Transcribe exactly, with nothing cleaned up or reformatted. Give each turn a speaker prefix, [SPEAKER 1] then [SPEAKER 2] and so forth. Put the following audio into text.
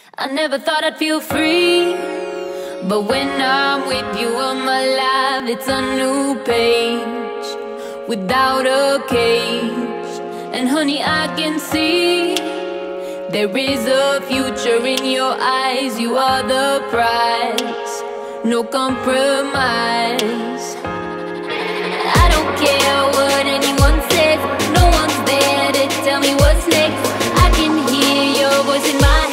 [SPEAKER 1] I never thought I'd feel free, but when I'm with you, I'm alive. It's a new page without a cage. And honey, I can see there is a future in your eyes. You are the prize, no compromise. I don't care what anyone says, no one's there to tell me what's next. I can hear your voice in my head.